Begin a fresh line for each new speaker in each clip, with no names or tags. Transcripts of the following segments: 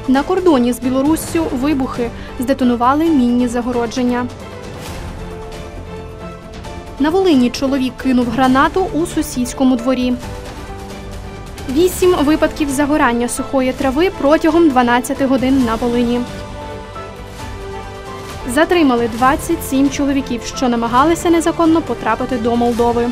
На кордоні з Білоруссю вибухи, здетонували мінні загородження. На Волині чоловік кинув гранату у сусідському дворі. 8 випадків загорання сухої трави протягом 12 годин на Волині. Затримали 27 чоловіків, що намагалися незаконно потрапити до Молдови.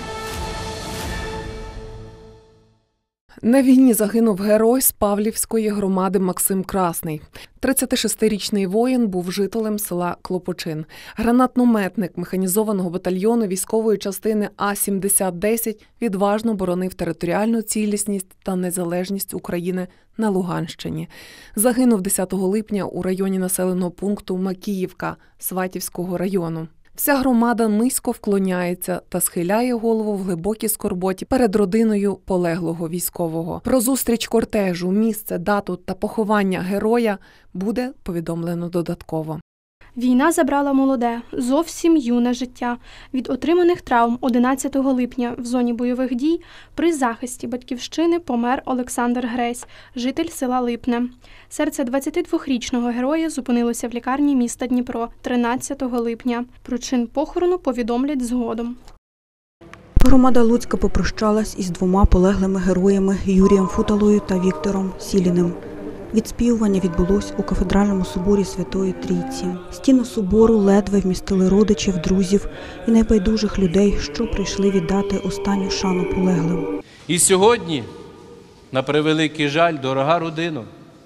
На війні загинув герой з Павлівської громади Максим Красний. 36-річний воїн був жителем села Клопочин. Гранатометник механізованого батальйону військової частини А-7010 відважно боронив територіальну цілісність та незалежність України на Луганщині. Загинув 10 липня у районі населеного пункту Макіївка Сватівського району. Вся громада низько вклоняється та схиляє голову в глибокій скорботі перед родиною полеглого військового. Про зустріч кортежу, місце, дату та поховання героя буде повідомлено додатково.
Війна забрала молоде, зовсім юне життя. Від отриманих травм 11 липня в зоні бойових дій при захисті батьківщини помер Олександр Гресь, житель села Липне. Серце 22-річного героя зупинилося в лікарні міста Дніпро 13 липня. Про чин похорону повідомлять згодом.
Громада Луцька попрощалась із 2 полеглими героями Юрієм Футалою та Віктором Сіліним. Відспівування відбулось у кафедральному соборі Святої Трійці. Стіни собору ледве вмістили родичів, друзів і найбайдужих людей, що прийшли віддати останню шану полеглим.
І сьогодні, на превеликий жаль, дорога родино,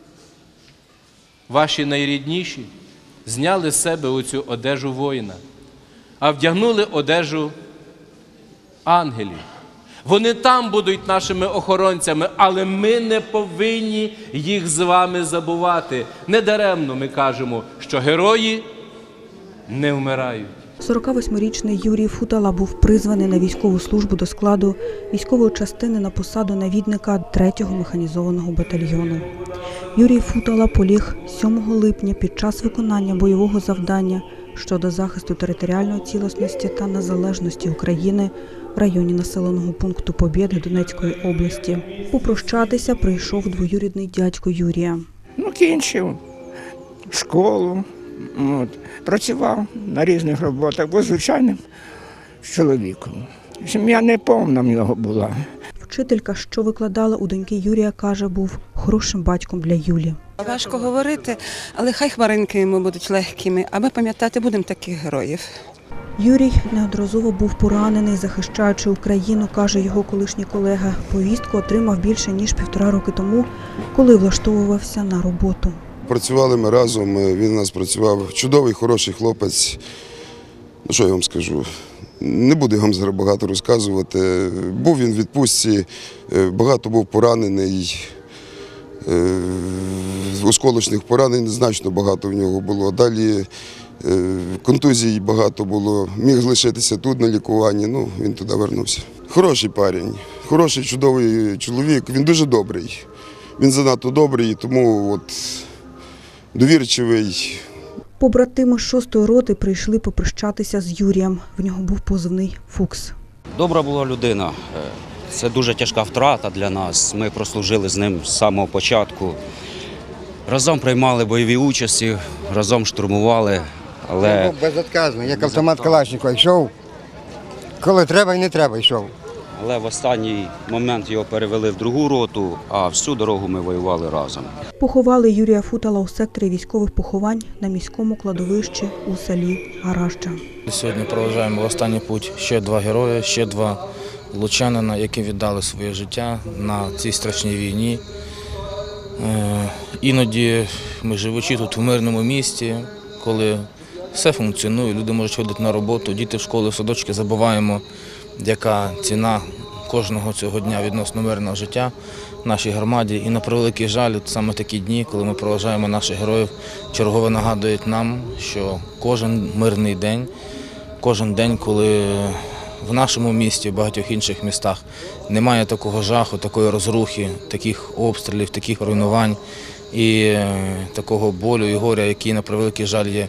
ваші найрідніші зняли з себе оцю одежу воїна, а вдягнули одежу ангелів. Вони там будуть нашими охоронцями, але ми не повинні їх з вами забувати. Недаремно ми кажемо, що герої не вмирають.
48-річний Юрій Футала був призваний на військову службу до складу військової частини на посаду навідника 3-го механізованого батальйону. Юрій Футала поліг 7 липня під час виконання бойового завдання щодо захисту територіальної цілісності та незалежності України в районі населеного пункту Побєди Донецької області. Попрощатися прийшов двоюрідний дядько Юрія.
Кінчив школу, працював на різних роботах, був звичайним чоловіком. Сім'я неповна в нього була.
Вчителька, що викладала у доньки Юрія, каже, був хорошим батьком для Юлі.
Важко говорити, але хай хмаринки йому будуть легкими, а ми пам'ятати будемо таких героїв.
Юрій неодноразово був поранений, захищаючи Україну, каже його колишній колега. Повістку отримав більше, ніж 1,5 роки тому, коли влаштовувався на роботу.
Працювали ми разом, він у нас працював. Чудовий, хороший хлопець. Що я вам скажу? Не буду вам зараз багато розказувати. Був він в відпустці, багато був поранений. Осколочних поранень значно багато в нього було. Далі контузій багато було. Міг лишитися тут на лікуванні, він туди вернувся. Хороший парень, хороший, чудовий чоловік. Він дуже добрий. Він занадто добрий, тому довірчивий.
Побратими з 6-ї роти прийшли попрощатися з Юрієм. В нього був позивний «Фукс».
Добра була людина. Це дуже тяжка втрата для нас. Ми прослужили з ним з самого початку. Разом приймали бойові участі, разом штурмували.
Він був безотказний, як автомат Калашникова. Йшов, коли треба і не треба, йшов.
Але в останній момент його перевели в 2-гу роту, а всю дорогу ми воювали разом.
Поховали Юрія Футала у секторі військових поховань на міському кладовищі у селі Гаражджа.
Сьогодні проважаємо в останній путь ще 2 герої, ще 2 лучанина, які віддали своє життя на цій страшній війні. Іноді ми, живучи тут в мирному місті, коли все функціонує, люди можуть ходити на роботу, діти в школи, в садочки, забуваємо, яка ціна кожного цього дня відносно мирного життя в нашій громаді. І на превеликий жаль, саме такі дні, коли ми проважаємо наших героїв, чергово нагадують нам, що кожен мирний день, кожен день, коли в нашому місті, в багатьох інших містах немає такого жаху, такої розрухи, таких обстрілів, таких руйнувань і такого болю і горя, який, на превеликий жаль, є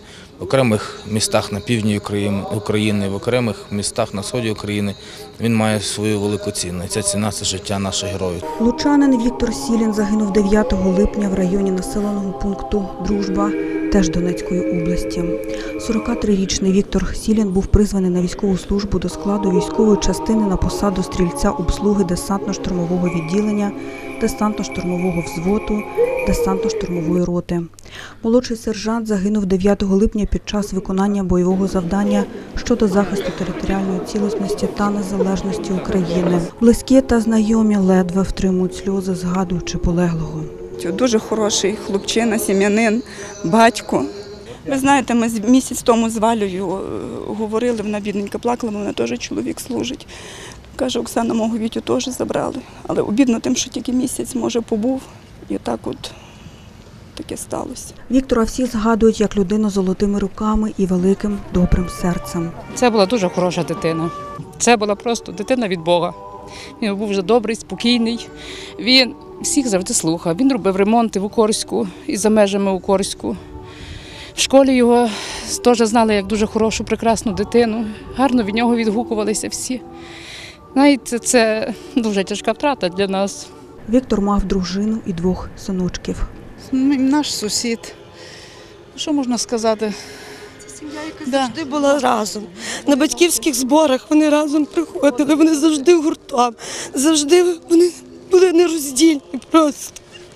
в окремих містах на півдні України, в окремих містах на сході України він має свою велику ціну. І ця ціна – це життя наших героїв.
Лучанин Віктор Сілін загинув 9 липня в районі населеного пункту Дружба, теж Донецької області. 43-річний Віктор Сілін був призваний на військову службу до складу військової частини на посаду стрільця обслуги десантно-штурмового відділення, десантно-штурмового взводу, десантно-штурмової роти. Молодший сержант загинув 9 липня під час виконання бойового завдання щодо захисту територіальної цілісності та незалежності України. Близькі та знайомі ледве втримують сльози, згадуючи полеглого.
Дуже хороший хлопчина, сім'янин, батько. Ви знаєте, ми місяць тому з Валею говорили, вона бідненька плакала, вона теж чоловік служить. Каже, Оксана, мого Вітю теж забрали. Але обідно тим, що тільки місяць, може, побув. І так от таке сталося.
Віктора всі згадують як людину з золотими руками і великим добрим серцем.
Це була дуже хороша дитина. Це була просто дитина від Бога. Він був вже добрий, спокійний. Він всіх завжди слухав. Він робив ремонти в Укорську і за межами Укорську. В школі його теж знали як дуже хорошу, прекрасну дитину. Гарно від нього відгукувалися всі. Знаєте, це дуже тяжка втрата для нас.
Віктор мав дружину і 2 синочків.
Наш сусід. Що можна сказати?
Це сім'я, яка завжди була разом. На батьківських зборах вони разом приходили, вони завжди гуртом. Завжди вони були нероздільні просто.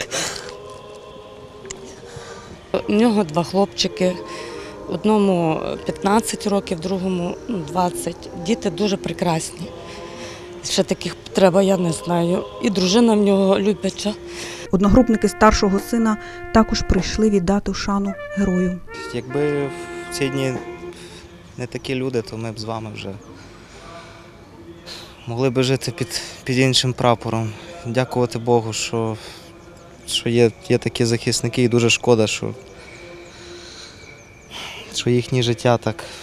У нього 2 хлопчики. Одному 15 років, другому 20. Діти дуже прекрасні. Ще таких треба, я не знаю. І дружина в нього любляча.
Одногрупники старшого сина також прийшли віддати шану герою.
Якби в ці дні не такі люди, то ми б з вами вже могли б жити під іншим прапором. Дякувати Богу, що є такі захисники, і дуже шкода, що їхні життя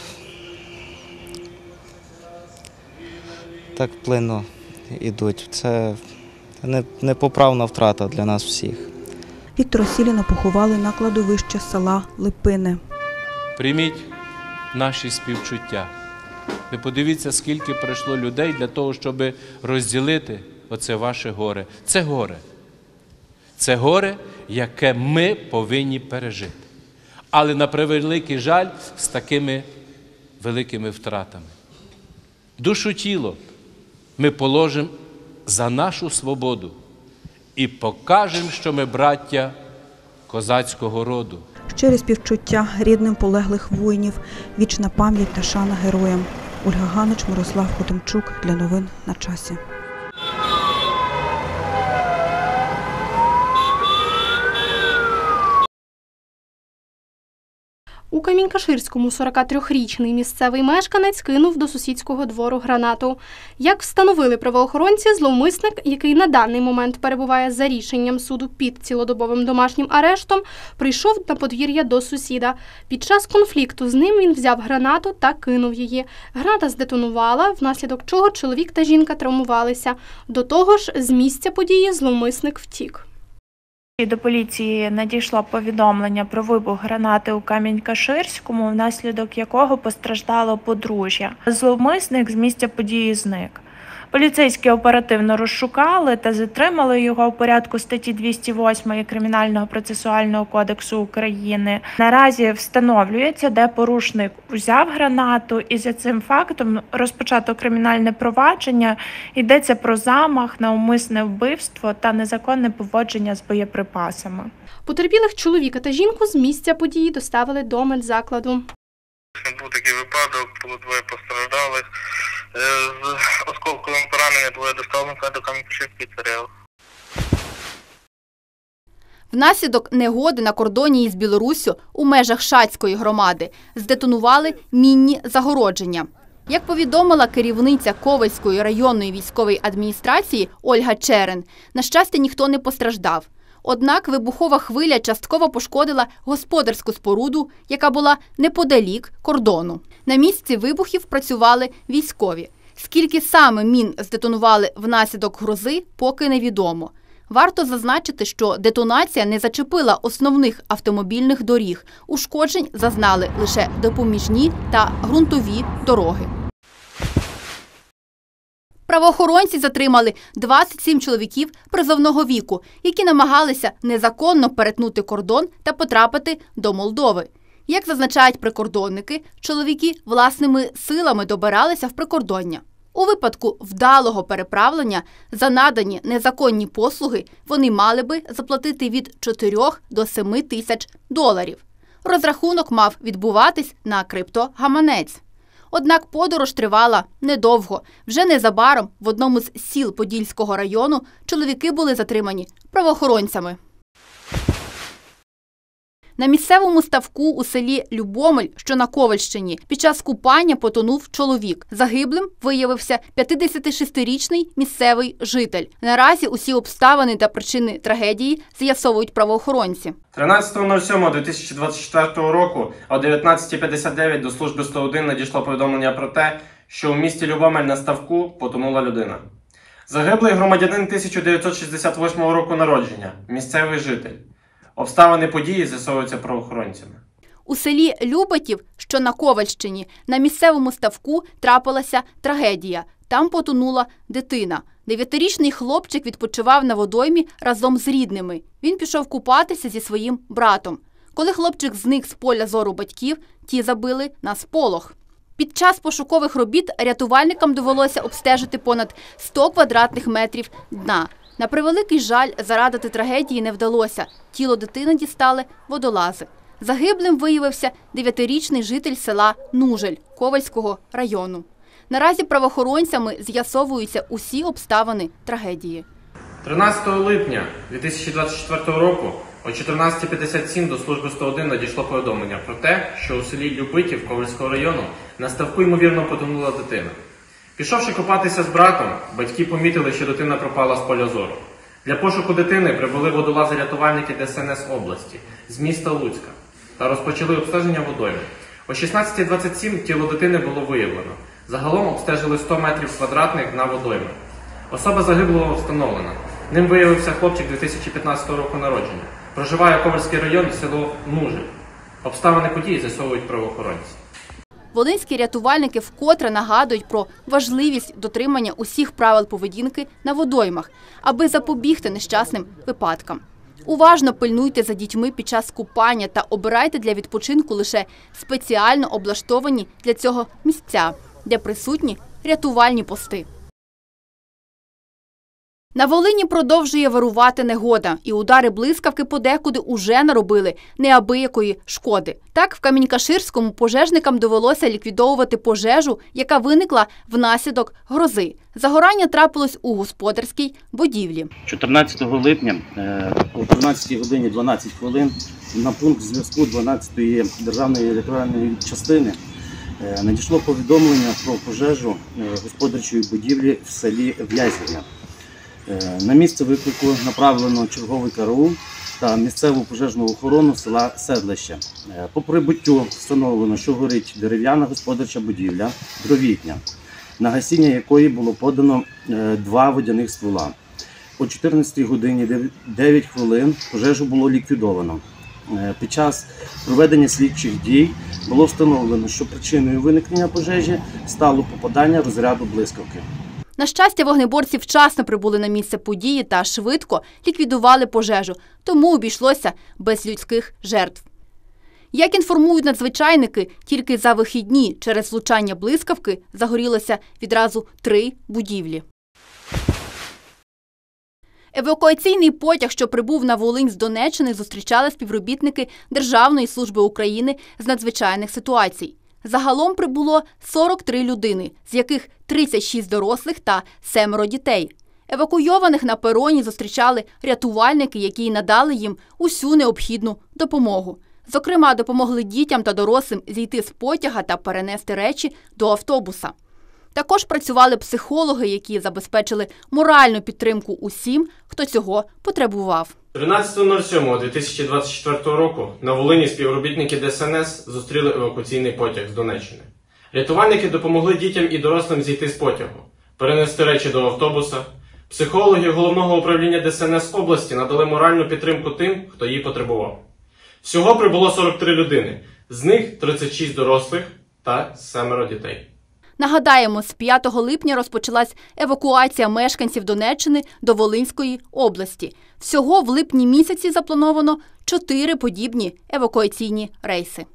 так плинно йдуть. Це непоправна втрата для нас всіх.
Віктора Сіліна поховали на кладовище села Липини.
Прийміть наші співчуття. Ви подивіться, скільки прийшло людей для того, щоб розділити оце ваше горе. Це горе. Це горе, яке ми повинні пережити. Але на превеликий жаль, з такими великими втратами. Душу тіло ми положимо за нашу свободу і покажемо, що ми браття козацького роду.
Щирі співчуття рідним полеглих воїнів, вічна пам'ять та шана героям. Ольга Ганич, Мирослав Хотимчук. Для новин на часі.
У Камінь-Каширському 43-річний місцевий мешканець кинув до сусідського двору гранату. Як встановили правоохоронці, зловмисник, який на даний момент перебуває за рішенням суду під цілодобовим домашнім арештом, прийшов на подвір'я до сусіда. Під час конфлікту з ним він взяв гранату та кинув її. Граната здетонувала, внаслідок чого чоловік та жінка травмувалися. До того ж, з місця події зловмисник втік.
До поліції надійшло повідомлення про вибух гранати у Камінь-Каширському, внаслідок якого постраждало подружжя. Зловмисник з місця події зник. Поліцейські оперативно розшукали та затримали його у порядку статті 208 Кримінального процесуального кодексу України. Наразі встановлюється, де порушник узяв гранату, і за цим фактом розпочато кримінальне провадження. Йдеться про замах на умисне вбивство та незаконне поводження з боєприпасами.
Потерпілих чоловіка та жінку з місця події доставили до медзакладу.
Був такий випадок, було 2 постраждалих. З осколковим пораненням 2 доставлені до Камінь-Каширської ЦРЛ.
Внаслідок негоди на кордоні із Білоруссю у межах Шацької громади здетонували мінні загородження. Як повідомила керівниця Ковельської районної військової адміністрації Ольга Черен, на щастя, ніхто не постраждав. Однак вибухова хвиля частково пошкодила господарську споруду, яка була неподалік кордону. На місці вибухів працювали військові. Скільки саме мін здетонували внаслідок грози, поки невідомо. Варто зазначити, що детонація не зачепила основних автомобільних доріг. Ушкоджень зазнали лише допоміжні та ґрунтові дороги. Правоохоронці затримали 27 чоловіків призовного віку, які намагалися незаконно перетнути кордон та потрапити до Молдови. Як зазначають прикордонники, чоловіки власними силами добиралися в прикордоння. У випадку вдалого переправлення за надані незаконні послуги вони мали би заплатити від 4 до 7 тисяч доларів. Розрахунок мав відбуватись на криптогаманець. Однак подорож тривала недовго. Вже незабаром в одному з сіл Подільського району чоловіки були затримані правоохоронцями. На місцевому ставку у селі Любомель, що на Ковальщині, під час купання потонув чоловік. Загиблим виявився 56-річний місцевий житель. Наразі усі обставини та причини трагедії з'ясовують правоохоронці.
13.07.2024 року о 19:59 до служби 101 надійшло повідомлення про те, що у місті Любомель на ставку потонула людина. Загиблий громадянин 1968 року народження, місцевий житель. Обставини події з'ясовуються правоохоронцями.
У селі Любатів, що на Ковальщині, на місцевому ставку трапилася трагедія. Там потонула дитина. 9-річний хлопчик відпочивав на водоймі разом з рідними. Він пішов купатися зі своїм братом. Коли хлопчик зник з поля зору батьків, ті забили на сполох. Під час пошукових робіт рятувальникам довелося обстежити понад 100 квадратних метрів дна. На превеликий жаль, зарадити трагедії не вдалося. Тіло дитини дістали водолази. Загиблим виявився 9-річний житель села Нужель Ковальського району. Наразі правоохоронцями з'ясовуються усі обставини трагедії.
13 липня 2024 року о 14:57 до служби 101 надійшло повідомлення про те, що у селі Любитів Ковальського району на ставку ймовірно потонула дитина. Пішовши купатися з братом, батьки помітили, що дитина пропала з поля зору. Для пошуку дитини прибули водолази-рятувальники ДСНС області з міста Луцька та розпочали обстеження водойми. О 16:27 тіло дитини було виявлено. Загалом обстежили 100 метрів квадратних на водойми. Особа загиблого встановлена. Ним виявився хлопчик 2015 року народження. Проживає Ковальський район, село Нужель. Обставини події з'ясовують правоохоронці.
Волинські рятувальники вкотре нагадують про важливість дотримання усіх правил поведінки на водоймах, аби запобігти нещасним випадкам. Уважно пильнуйте за дітьми під час купання та обирайте для відпочинку лише спеціально облаштовані для цього місця, де присутні рятувальні пости. На Волині продовжує вирувати негода, і удари блискавки подекуди уже наробили неабиякої шкоди. Так, в Камінь-Каширському пожежникам довелося ліквідовувати пожежу, яка виникла внаслідок грози. Загорання трапилось у господарській будівлі.
14 липня о 13:12 на пункт зв'язку 12-ї державної рятувальної частини надійшло повідомлення про пожежу господарчої будівлі в селі В'язів'я. На місце виклику направлено черговий караул та місцеву пожежну охорону села Седлище. По прибуттю встановлено, що горить дерев'яна господарча будівля, дровітня, на гасіння якої було подано 2 водяних ствола. О 14:09 пожежу було ліквідовано. Під час проведення слідчих дій було встановлено, що причиною виникнення пожежі стало попадання розряду блискавки.
На щастя, вогнеборці вчасно прибули на місце події та швидко ліквідували пожежу, тому обійшлося без людських жертв. Як інформують надзвичайники, тільки за вихідні через влучання блискавки загорілося відразу 3 будівлі. Евакуаційний потяг, що прибув на Волинь з Донеччини, зустрічали співробітники Державної служби України з надзвичайних ситуацій. Загалом прибуло 43 людини, з яких 36 дорослих та 7 дітей. Евакуйованих на пероні зустрічали рятувальники, які надали їм усю необхідну допомогу. Зокрема, допомогли дітям та дорослим зійти з потяга та перенести речі до автобуса. Також працювали психологи, які забезпечили моральну підтримку усім, хто цього потребував.
13.07.2024 року на Волині співробітники ДСНС зустріли евакуаційний потяг з Донеччини. Рятувальники допомогли дітям і дорослим зійти з потягу, перенести речі до автобуса. Психологи Головного управління ДСНС області надали моральну підтримку тим, хто її потребував. Всього прибуло 43 людини, з них 36 дорослих та 7 дітей.
Нагадаємо, з 5 липня розпочалась евакуація мешканців Донеччини до Волинської області. Всього в липні місяці заплановано 4 подібні евакуаційні рейси.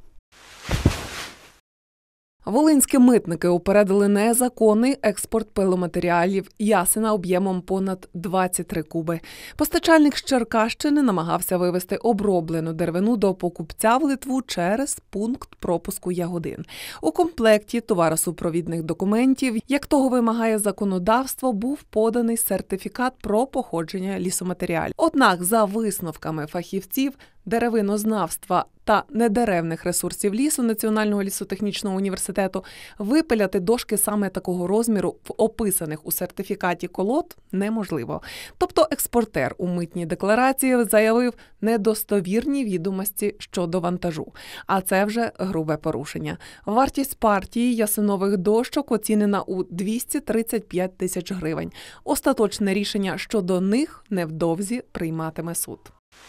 Волинські митники упередили незаконний експорт пиломатеріалів ясена об'ємом понад 23 куби. Постачальник з Черкащини намагався вивезти оброблену деревину до покупця в Литву через пункт пропуску Ягодин. У комплекті товаросупровідних документів, як того вимагає законодавство, був поданий сертифікат про походження лісоматеріалів. Однак, за висновками фахівців деревинознавства та недеревних ресурсів лісу Національного лісотехнічного університету, випиляти дошки саме такого розміру в описаних у сертифікаті колод неможливо. Тобто експортер у митній декларації заявив недостовірні відомості щодо вантажу. А це вже грубе порушення. Вартість партії ясенових дощок оцінена у 235 тисяч гривень. Остаточне рішення щодо них невдовзі прийматиме суд.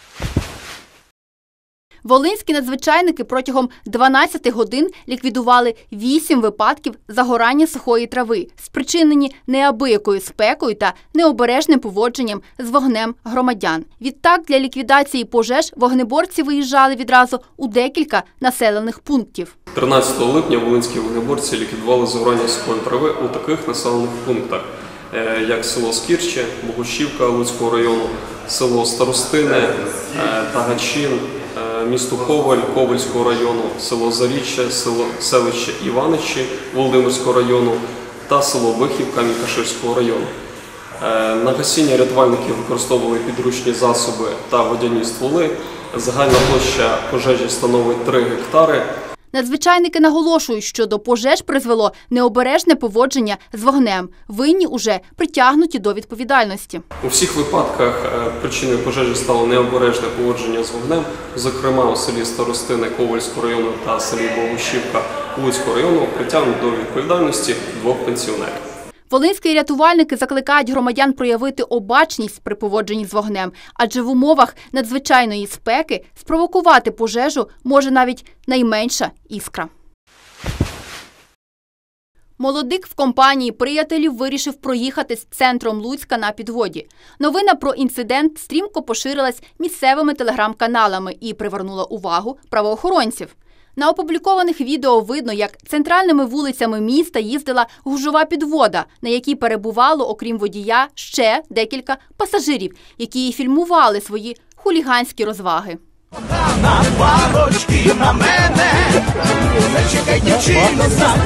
Волинські надзвичайники протягом 12 годин ліквідували 8 випадків загорання сухої трави, спричинені неабиякою спекою та необережним поводженням з вогнем громадян. Відтак, для ліквідації пожеж вогнеборці виїжджали відразу у декілька населених пунктів.
13 липня волинські вогнеборці ліквідували загорання сухої трави у таких населених пунктах, як село Скірче, Богушівка Луцького району, село Старостине, Тагачин, місто Коваль Ковальського району, село Заріччя, селище Іваничі Володимирського району та село Вихів Камінь-Каширського району. На гасіння рятувальники використовували підручні засоби та водяні стволи. Загальна площа пожежі становить 3 гектари.
Надзвичайники наголошують, що до пожеж призвело необережне поводження з вогнем. Винні уже притягнуті до відповідальності.
У всіх випадках причиною пожежі стало необережне поводження з вогнем, зокрема у селі Старостине Ковальського району та селі Богушівка Луцького району притягнуть до відповідальності 2 пенсіонерів.
Волинські рятувальники закликають громадян проявити обачність при поводженні з вогнем, адже в умовах надзвичайної спеки спровокувати пожежу може навіть найменша іскра. Молодик в компанії приятелів вирішив проїхатись центром Луцька на підводі. Новина про інцидент стрімко поширилась місцевими телеграм-каналами і привернула увагу правоохоронців. На опублікованих відео видно, як центральними вулицями міста їздила гужова підвода, на якій перебувало, окрім водія, ще декілька пасажирів, які фільмували свої хуліганські розваги.
На палочки на мене, зачекай дівчину,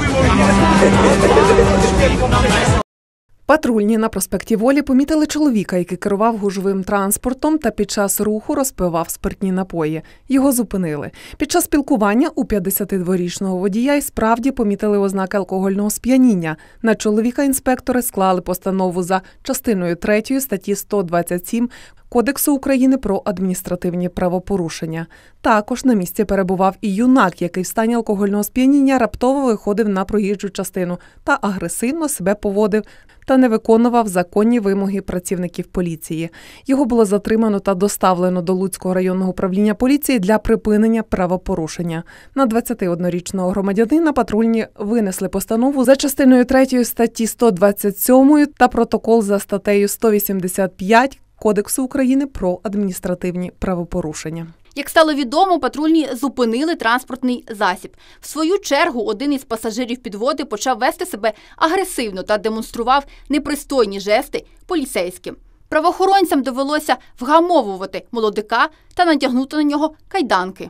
Патрульні на проспекті Волі помітили чоловіка, який керував гужовим транспортом та під час руху розпивав спиртні напої. Його зупинили. Під час спілкування у 52-річного водія й справді помітили ознаки алкогольного сп'яніння. На чоловіка інспектори склали постанову за частиною 3 статті 127 Кодексу України про адміністративні правопорушення. Також на місці перебував і юнак, який в стані алкогольного сп'яніння раптово виходив на проїжджу частину та агресивно себе поводив та не виконував законні вимоги працівників поліції. Його було затримано та доставлено до Луцького районного управління поліції для припинення правопорушення. На 21-річного громадянина патрульні винесли постанову за частиною 3 статті 127 та протокол за статтею 185 Кодексу України про адміністративні правопорушення.
Як стало відомо, патрульні зупинили транспортний засіб. В свою чергу один із пасажирів підводи почав вести себе агресивно та демонстрував непристойні жести поліцейським. Правоохоронцям довелося вгамовувати молодика та надягнути на нього кайданки.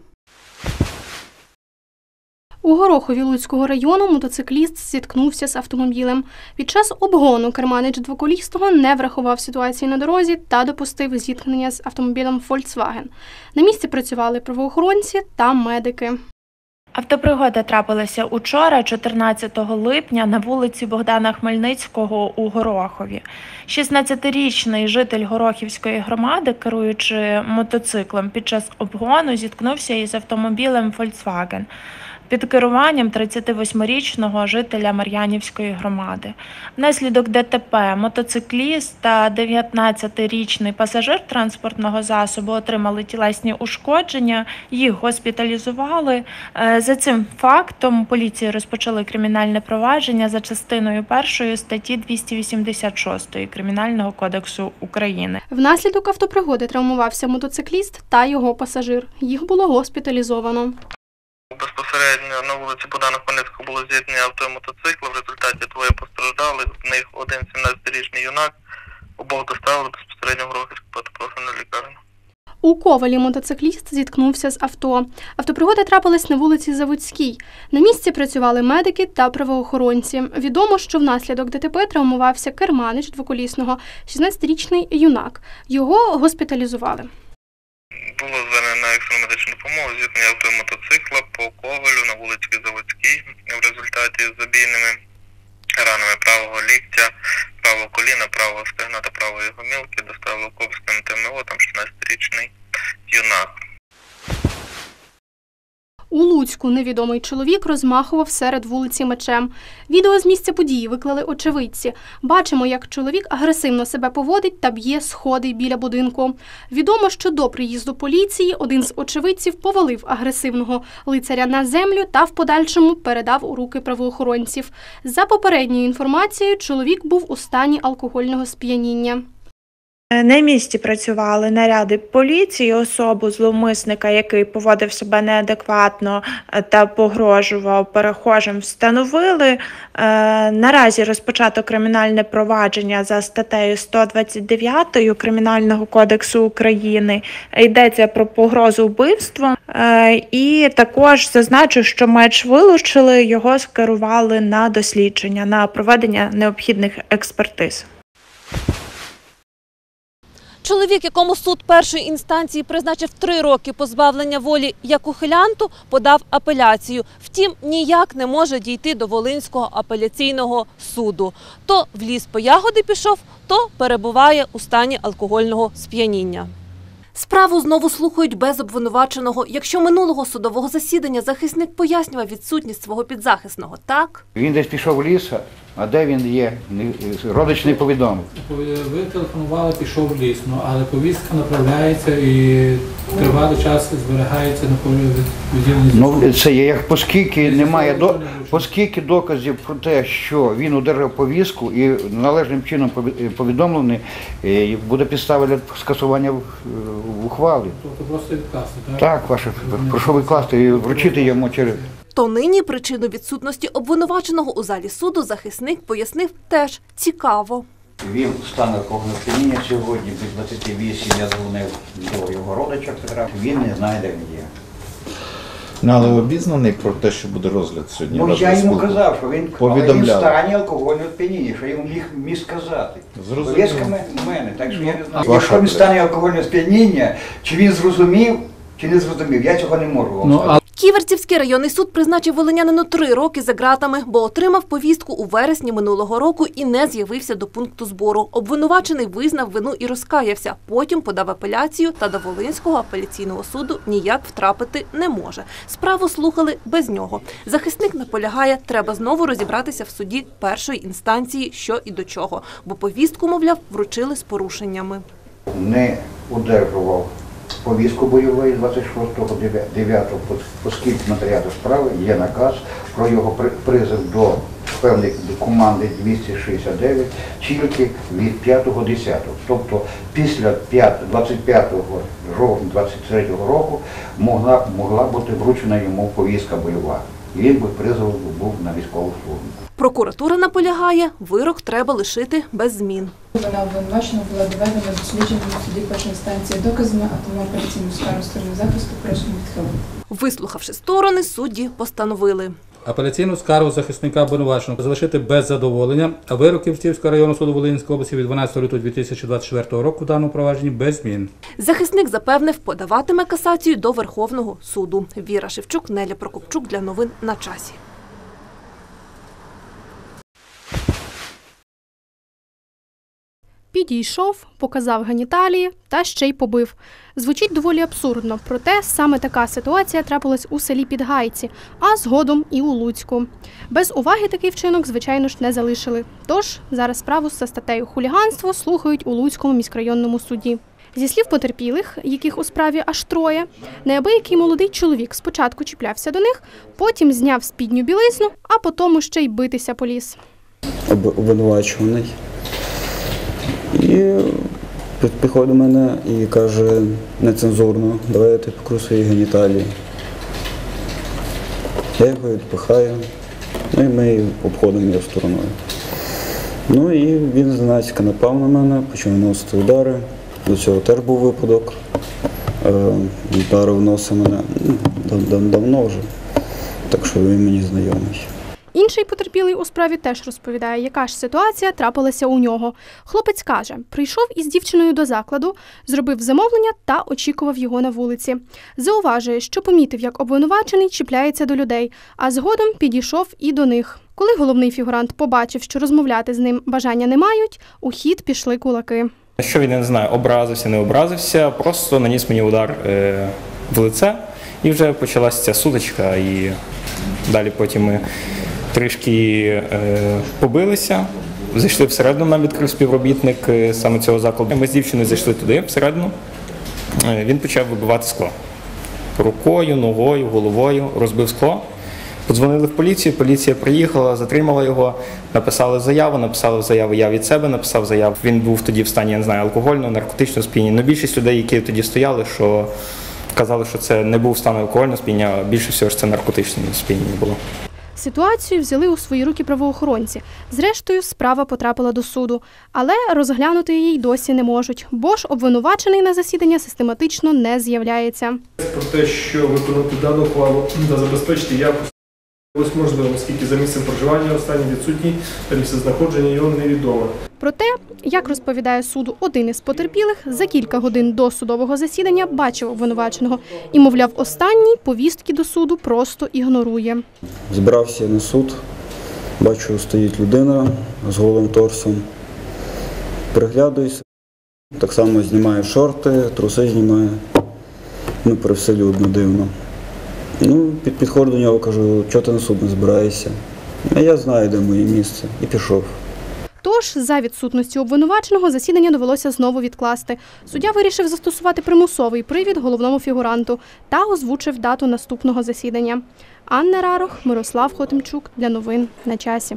У Горохові Луцького району мотоцикліст зіткнувся з автомобілем. Під час обгону керманич двоколісного не врахував ситуацію на дорозі та допустив зіткнення з автомобілем Volkswagen. На місці працювали правоохоронці та медики.
Автопригода трапилася учора, 14 липня, на вулиці Богдана Хмельницького у Горохові. 16-річний житель Горохівської громади, керуючи мотоциклом під час обгону, зіткнувся із автомобілем Volkswagen. під керуванням 38-річного жителя Мар'янівської громади. Внаслідок ДТП мотоцикліст та 19-річний пасажир транспортного засобу отримали тілесні ушкодження, їх госпіталізували. За цим фактом поліції розпочали кримінальне провадження за частиною 1 статті 286 Кримінального кодексу України.
Внаслідок автопригоди травмувався мотоцикліст та його пасажир. Їх було госпіталізовано.
Безпосередньо на вулиці Богдана Хмельницького було зіткнення авто і мотоцикла. В результаті двоє постраждалих, з них один 17-річний юнак. Обох доставили безпосередньо в Грохівську багатопрофільну лікарню.
У Ковелі мотоцикліст зіткнувся з авто. Автопригода трапилась на вулиці Заводській. На місці працювали медики та правоохоронці. Відомо, що внаслідок ДТП травмувався керманич двоколісного, 16-річний юнак. Його госпіталізували.
Було звернено на екстрену медичну допомогу, зіткнення авто і мотоцикла по Ковелю на вулиці Заводській. В результаті з забійними ранами правого ліктя, правого коліна, правого стегна та правої гомілки доставили в Ковське МТМО, там 16-річний юнак.
У Луцьку невідомий чоловік розмахував серед вулиці мечем. Відео з місця події виклали очевидці. Бачимо, як чоловік агресивно себе поводить та б'є сходи біля будинку. Відомо, що до приїзду поліції один з очевидців повалив агресивного лицаря на землю та в подальшому передав у руки правоохоронців. За попередньою інформацією, чоловік був у стані алкогольного сп'яніння.
На місці працювали наряди поліції. Особу зловмисника, який поводив себе неадекватно та погрожував перехожим, встановили. Наразі розпочато кримінальне провадження за статтею 129 Кримінального кодексу України. Йдеться про погрозу вбивством. І також зазначу, що меч вилучили, його скерували на дослідження, на проведення необхідних експертиз.
Чоловік, якому суд першої інстанції призначив 3 роки позбавлення волі як ухилянту, подав апеляцію. Втім, ніяк не може дійти до Волинського апеляційного суду. То в ліс по ягоди пішов, то перебуває у стані алкогольного сп'яніння. Справу знову слухають без обвинуваченого. Якщо минулого судового засідання захисник пояснював відсутність свого підзахисного, так?
Він десь пішов в ліс, а де він є? Родич не повідомив.
Ви телефонували, пішов в ліс, але повістка направляється і тривалий час зберігається на відділенні.
Це є, як оскільки доказів про те, що він одержав повістку і належним чином повідомлений, буде підстава для скасування в ухвалі.
Тобто просто відкласти, так?
Так, ваше, прошу відкласти і вручити йому через...
То нині причину відсутності обвинуваченого у залі суду захисник пояснив теж цікаво.
Він стане алкогольного сп'яніння сьогодні, без 28, я дзвонив до його родича Петра, він не знає, де він є.
Але обізнаний про те, що буде розгляд сьогодні?
Ну, я йому казав, що він в стані алкогольного сп'яніння, що я йому міг сказати. Повістка в мене, так що я не знаю. Якщо він в стані алкогольного сп'яніння, чи він зрозумів, чи не зрозумів, я цього не можу вам сказати.
Ківерцівський районний суд призначив волинянину 3 роки за ґратами, бо отримав повістку у вересні минулого року і не з'явився до пункту збору. Обвинувачений визнав вину і розкаявся. Потім подав апеляцію та до Волинського апеляційного суду ніяк втрапити не може. Справу слухали без нього. Захисник наполягає, треба знову розібратися в суді першої інстанції, що і до чого. Бо повістку, мовляв, вручили з порушеннями.
Не одержував повістку бойової 26.09, оскільки матеріалу справи є наказ про його призов до певної команди 269 тільки від 5.10. Тобто після 25 жовтня 23 року могла бути вручена йому повістка бойова. Він би призов був на військову службу.
Прокуратура наполягає, вирок треба лишити без змін.
Вона обвинувачена була доведена дослідженням у суді першої інстанції доказами, а тому апеляційну скаргу сторони захисту просимо відхилити.
Вислухавши сторони, судді постановили.
Апеляційну скаргу захисника обвинуваченого залишити без задоволення, а вирок Ківерцівського районного суду Волинської області від 12 лютого 2024 року в даному провадженні без змін.
Захисник запевнив, подаватиме касацію до Верховного суду. Віра Шевчук, Неля Прокопчук для новин на часі.
Підійшов, показав геніталії та ще й побив. Звучить доволі абсурдно, проте саме така ситуація трапилась у селі Підгайці, а згодом і у Луцьку. Без уваги такий вчинок, звичайно ж, не залишили. Тож зараз справу за статтею хуліганство слухають у Луцькому міськрайонному суді. Зі слів потерпілих, яких у справі аж троє, неабиякий молодий чоловік спочатку чіплявся до них, потім зняв спідню білизну, а потім ще й битися поліз.
Обвинувачуваний. І підходить до мене і каже нецензурно: давай я тобі покажу свої геніталії. Я його відпихаю, ну і ми обходимо його стороною. Ну і він зненацька напав на мене, почав наносити удари. До цього теж був випадок. Ударив носа мене давно вже, так що він мені знайомий.
Інший потерпілий у справі теж розповідає, яка ж ситуація трапилася у нього. Хлопець каже, прийшов із дівчиною до закладу, зробив замовлення та очікував його на вулиці. Зауважує, що помітив, як обвинувачений чіпляється до людей, а згодом підійшов і до них. Коли головний фігурант побачив, що розмовляти з ним бажання не мають, у хід пішли кулаки.
Що він, не знаю, образився, не образився, просто наніс мені удар в лице і вже почалася ця сутичка, і далі потім ми трішки побилися, зайшли всередину, нам відкрив співробітник саме цього закладу. Ми з дівчиною зайшли туди, всередину, він почав вибивати скло. Рукою, ногою, головою розбив скло. Подзвонили в поліцію, поліція приїхала, затримала його, написали в заяву я від себе написав заяву. Він був тоді в стані, я не знаю, алкогольного, наркотичного сп'яніння. Но більшість людей, які тоді стояли, що казали, що це не був стан алкогольного сп'яніння, а більше всього ж це наркотичне сп'яніння було.
Ситуацію взяли у свої руки правоохоронці. Зрештою, справа потрапила до суду. Але розглянути її досі не можуть, бо ж обвинувачений на засідання систематично не з'являється.
Про те, що виконати дану ухвалу та забезпечити якість можливо, оскільки за місцем проживання останній відсутній та місцезнаходження його невідомо.
Проте, як розповідає суду один із потерпілих, за кілька годин до судового засідання бачив обвинуваченого і, мовляв, останній повістки до суду просто ігнорує.
Збирався на суд, бачу, стоїть людина з голим торсом, приглядаюся, так само знімаю шорти, труси знімаю, привселюдно дивно. Підходжу до нього, кажу, чого ти на суд не збираєшся? А я знаю, де моє місце, і пішов.
Тож, за відсутності обвинуваченого, засідання довелося знову відкласти. Суддя вирішив застосувати примусовий привід головному фігуранту та озвучив дату наступного засідання. Анна Рарох, Мирослав Хотимчук. Для новин на часі.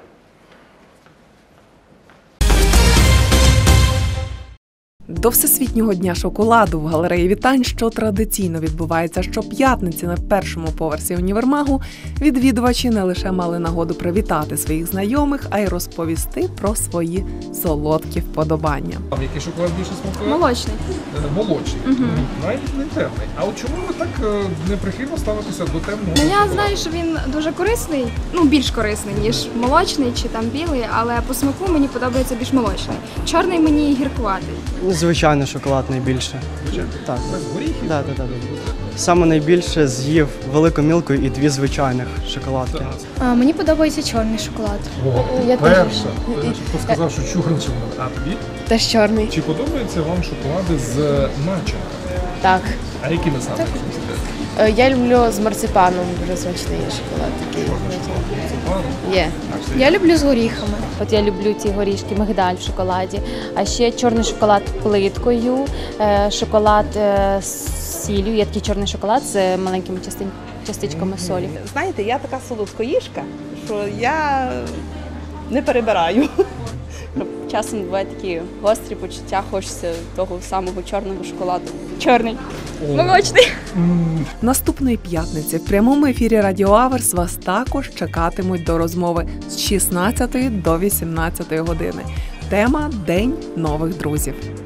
До Всесвітнього дня шоколаду в галереї вітань, що традиційно відбувається щоп'ятниці на першому поверсі універмагу, відвідувачі не лише мали нагоду привітати своїх знайомих, а й розповісти про свої солодкі вподобання.
А який шоколад більше смакує?
Молочний.
Молочний. Навіть не темний. А от чому ви так неприхильно ставитеся до темного?
Я знаю, що він дуже корисний, більш корисний, ніж молочний чи там білий, але по смаку мені подобається більш молочний. Чорний мені гіркуватий.
Звичайно, шоколад найбільше.
Звичайно?
Так.
Без горіхів?
Так. Саме найбільше з'їв велику мілку і 2 звичайних шоколадки.
Мені подобається чорний шоколад.
Перша. Хто сказав, що чорний шоколад? А тобі?
Теж чорний.
Чи подобаються вам шоколади з начинками?
Так.
А якими саме?
Я люблю з марципаном, дуже смачний шоколад такий. Є. Я люблю з горіхами.
От я люблю ці горішки, мигдаль в шоколаді, а ще чорний шоколад плиткою, шоколад з сіллю. Є такий чорний шоколад з маленькими частичками солі.
Знаєте, я така солодкоїжка, що я не перебираю.
Часом бувають такі гострі почуття, хочеться того самого чорного шоколаду. Чорний. Молочний.
Наступної п'ятниці в прямому ефірі Радіо Аверс вас також чекатимуть до розмови з 16 до 18 години. Тема – День нових друзів.